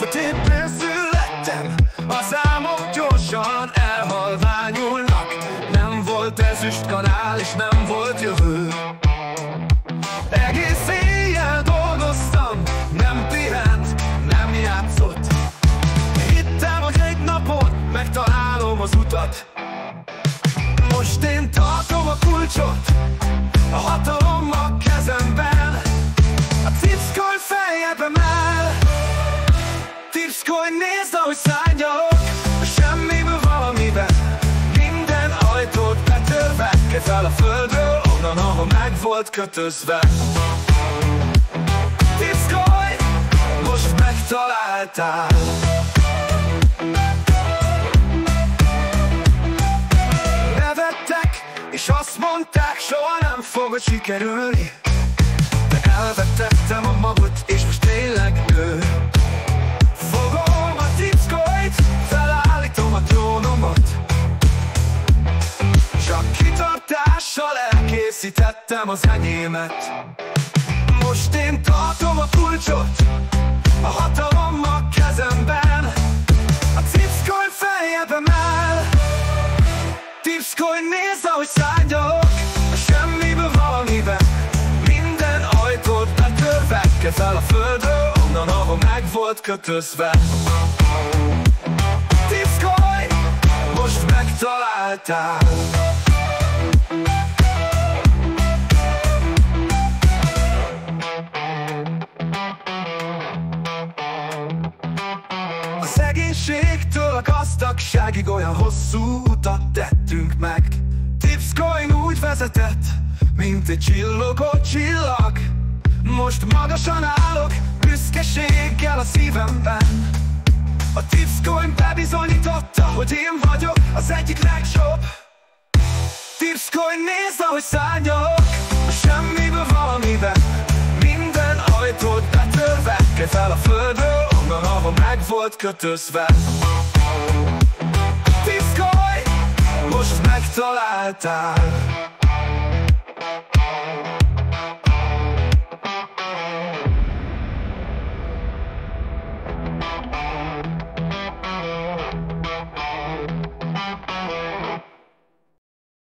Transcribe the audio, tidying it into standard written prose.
Sötétben születtem, a számok gyorsan elhalványulnak. Nem volt ezüstkanál és nem volt jövő. Egész éjjel dolgoztam, nem pihent, nem játszott. Hittem, hogy egy napon megtalálom az utat. Most én tartom a kulcsot, a hatalom a kezemben. A tipscoin fejebb emel. Tipscoin, nézd, ahogy szárnyalok a semmiből valamiben. Minden ajtót betörve, kezd fel a földről, onnan, ahol meg volt kötözve. Tipscoin, most megtaláltál. Nevettek, és azt mondták, soha nem fogod sikerülni. De elvetettem a magot, és most tényleg nő. Fogom a tipscoint, felállítom a trónomat. Csak kitartással elkészítettem az enyémet. Most én tartom a kulcsot, a hatalom a kezemben. A tipscoin feljebb emel. Tipscoin, nézd, ahogy szárnyalok a semmiből valamiben. Minden ajtót betörve, kezd fel a földről, onnan, ahol meg volt kötözve. Tipscoin, most megtaláltál. A szegénységtől a gazdagságig olyan hosszú utat tettünk meg. Tipscoin úgy vezetett, mint egy csillogó csillag. Most magasan állok, büszkeséggel a szívemben. A tipscoin bebizonyította, hogy én vagyok az egyik legjobb. Tipscoin, nézd, ahogy szárnyalok a semmiből valamiben. Minden ajtót betörve, kezd fel a földről, onnan, ahol meg volt kötözve. Tipscoin, most megtaláltál.